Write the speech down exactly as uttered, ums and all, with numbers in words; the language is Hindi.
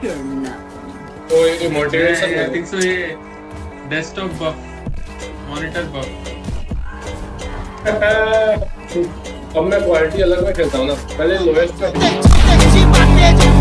तो ये मोटिवेशन आई थिंक सो ये डेस्कटॉप बफ मॉनिटर बफ। अब मैं क्वालिटी अलग में खेलता हूँ ना, पहले लोएस्ट पे